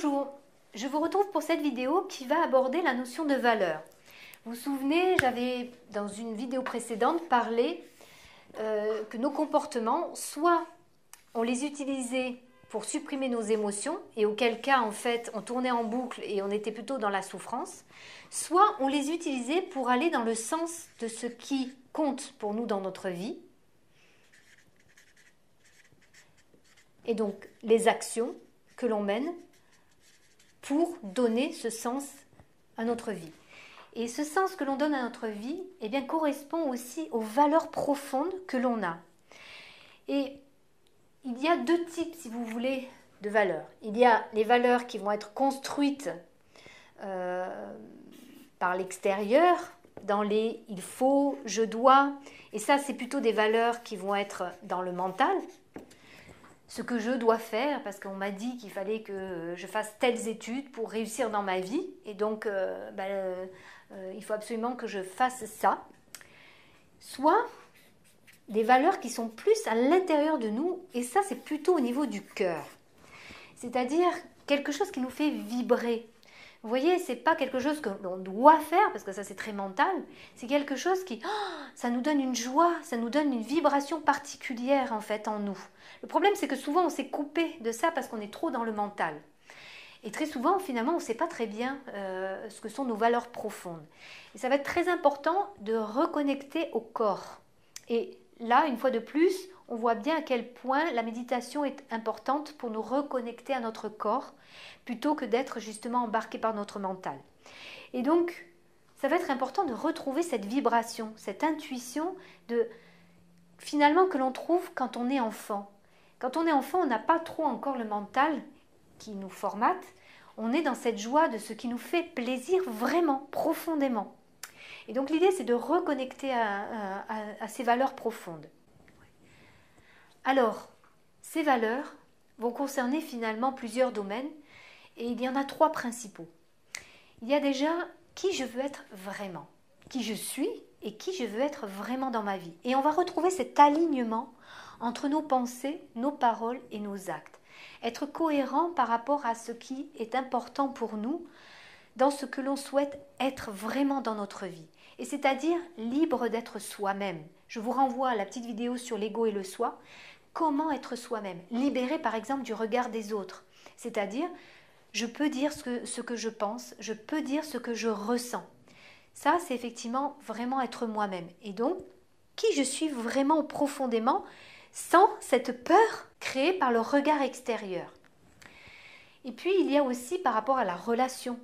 Bonjour, je vous retrouve pour cette vidéo qui va aborder la notion de valeur. Vous vous souvenez, j'avais dans une vidéo précédente parlé que nos comportements, soit on les utilisait pour supprimer nos émotions, et auquel cas en fait on tournait en boucle et on était plutôt dans la souffrance, soit on les utilisait pour aller dans le sens de ce qui compte pour nous dans notre vie, et donc les actions que l'on mène pour donner ce sens à notre vie. Et ce sens que l'on donne à notre vie, eh bien, correspond aussi aux valeurs profondes que l'on a. Et il y a deux types, si vous voulez, de valeurs. Il y a les valeurs qui vont être construites par l'extérieur, dans les « il faut »,« je dois », et ça, c'est plutôt des valeurs qui vont être dans le mental. Ce que je dois faire, parce qu'on m'a dit qu'il fallait que je fasse telles études pour réussir dans ma vie, et donc il faut absolument que je fasse ça. Soit des valeurs qui sont plus à l'intérieur de nous, et ça c'est plutôt au niveau du cœur. C'est-à-dire quelque chose qui nous fait vibrer. Vous voyez, c'est pas quelque chose que l'on doit faire, parce que ça c'est très mental, c'est quelque chose qui, ça nous donne une joie, ça nous donne une vibration particulière en fait en nous. Le problème c'est que souvent on s'est coupé de ça parce qu'on est trop dans le mental. Et très souvent finalement on ne sait pas très bien ce que sont nos valeurs profondes. Et ça va être très important de reconnecter au corps. Et là, une fois de plus, on voit bien à quel point la méditation est importante pour nous reconnecter à notre corps, plutôt que d'être justement embarqué par notre mental. Et donc, ça va être important de retrouver cette vibration, cette intuition finalement que l'on trouve quand on est enfant. Quand on est enfant, on n'a pas trop encore le mental qui nous formate. On est dans cette joie de ce qui nous fait plaisir vraiment, profondément. Et donc l'idée, c'est de reconnecter à ces valeurs profondes. Alors, ces valeurs vont concerner finalement plusieurs domaines, et il y en a trois principaux. Il y a déjà qui je veux être vraiment, qui je suis et qui je veux être vraiment dans ma vie. Et on va retrouver cet alignement entre nos pensées, nos paroles et nos actes. Être cohérent par rapport à ce qui est important pour nous, dans ce que l'on souhaite être vraiment dans notre vie. Et c'est-à-dire libre d'être soi-même. Je vous renvoie à la petite vidéo sur l'ego et le soi. Comment être soi-même? Libéré par exemple du regard des autres. C'est-à-dire, je peux dire ce que je pense, je peux dire ce que je ressens. Ça, c'est effectivement vraiment être moi-même. Et donc, qui je suis vraiment profondément, sans cette peur créée par le regard extérieur. Et puis, il y a aussi par rapport à la relation.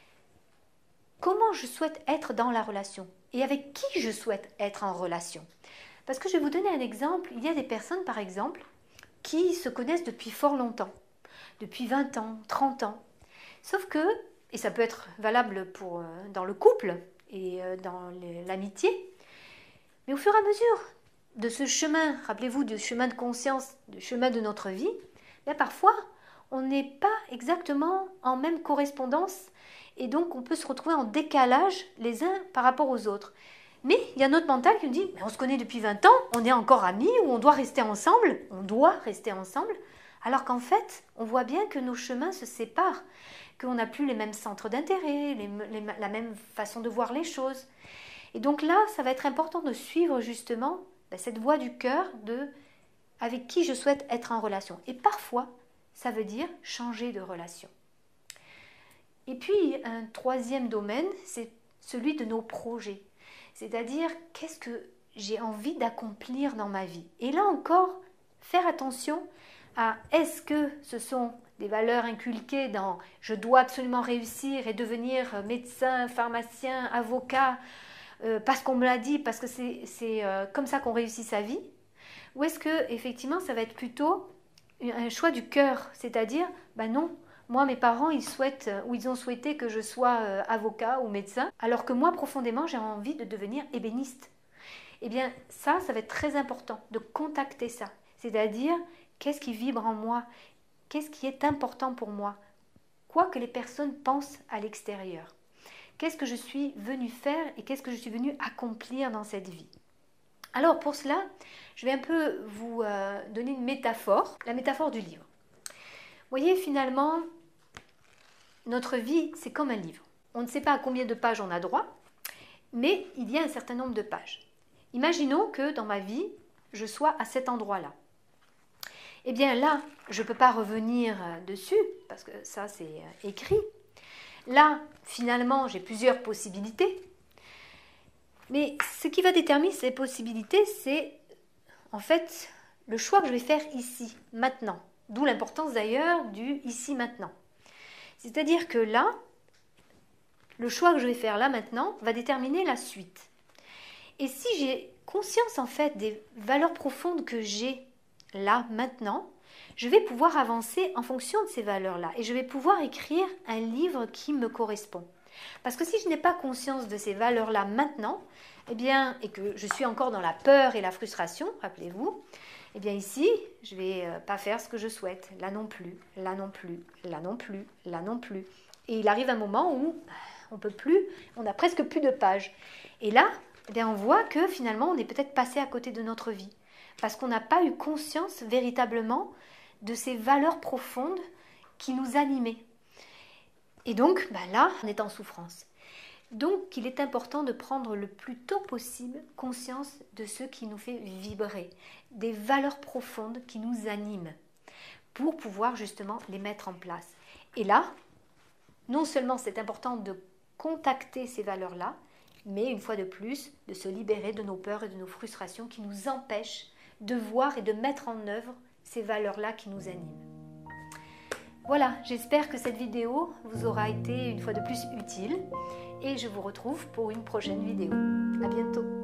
Comment je souhaite être dans la relation et avec qui je souhaite être en relation. Parce que je vais vous donner un exemple. Il y a des personnes, par exemple, qui se connaissent depuis fort longtemps, depuis 20 ans, 30 ans. Sauf que, et ça peut être valable dans le couple et dans l'amitié, mais au fur et à mesure de ce chemin, rappelez-vous du chemin de conscience, du chemin de notre vie, bien parfois on n'est pas exactement en même correspondance et donc on peut se retrouver en décalage les uns par rapport aux autres. Mais il y a notre mental qui nous dit, mais on se connaît depuis 20 ans, on est encore amis ou on doit rester ensemble, alors qu'en fait, on voit bien que nos chemins se séparent, qu'on n'a plus les mêmes centres d'intérêt, la même façon de voir les choses. Et donc là, ça va être important de suivre justement cette voie du cœur avec qui je souhaite être en relation. Et parfois, ça veut dire changer de relation. Et puis, un troisième domaine, c'est celui de nos projets. C'est-à-dire, qu'est-ce que j'ai envie d'accomplir dans ma vie? Et là encore, faire attention à est-ce que ce sont des valeurs inculquées dans « je dois absolument réussir et devenir médecin, pharmacien, avocat, parce qu'on me l'a dit, parce que c'est comme ça qu'on réussit sa vie ?» Ou est-ce que effectivement ça va être plutôt un choix du cœur, c'est-à-dire, non, moi mes parents ils ont souhaité que je sois avocat ou médecin, alors que moi profondément j'ai envie de devenir ébéniste. Eh bien ça va être très important de contacter ça, c'est-à-dire qu'est-ce qui vibre en moi, qu'est-ce qui est important pour moi, quoi que les personnes pensent à l'extérieur. Qu'est-ce que je suis venue faire et qu'est-ce que je suis venue accomplir dans cette vie? Alors pour cela, je vais un peu vous donner une métaphore, la métaphore du livre. Vous voyez finalement, notre vie, c'est comme un livre. On ne sait pas à combien de pages on a droit, mais il y a un certain nombre de pages. Imaginons que dans ma vie, je sois à cet endroit-là. Eh bien là, je ne peux pas revenir dessus, parce que ça c'est écrit. Là, finalement, j'ai plusieurs possibilités. Mais ce qui va déterminer ces possibilités, c'est en fait le choix que je vais faire ici, maintenant. D'où l'importance d'ailleurs du ici, maintenant. C'est-à-dire que là, le choix que je vais faire là, maintenant, va déterminer la suite. Et si j'ai conscience en fait des valeurs profondes que j'ai là, maintenant, je vais pouvoir avancer en fonction de ces valeurs-là et je vais pouvoir écrire un livre qui me correspond. Parce que si je n'ai pas conscience de ces valeurs-là maintenant, eh bien, et que je suis encore dans la peur et la frustration, rappelez-vous, eh bien ici, je ne vais pas faire ce que je souhaite. Là non plus, là non plus, là non plus, là non plus. Et il arrive un moment où on peut plus, on n'a presque plus de pages. Et là, eh bien, on voit que finalement, on est peut-être passé à côté de notre vie. Parce qu'on n'a pas eu conscience véritablement de ces valeurs profondes qui nous animaient. Et donc, là, on est en souffrance. Donc, il est important de prendre le plus tôt possible conscience de ce qui nous fait vibrer, des valeurs profondes qui nous animent, pour pouvoir justement les mettre en place. Et là, non seulement c'est important de contacter ces valeurs-là, mais une fois de plus, de se libérer de nos peurs et de nos frustrations qui nous empêchent de voir et de mettre en œuvre ces valeurs-là qui nous animent. Voilà, j'espère que cette vidéo vous aura été une fois de plus utile et je vous retrouve pour une prochaine vidéo. À bientôt.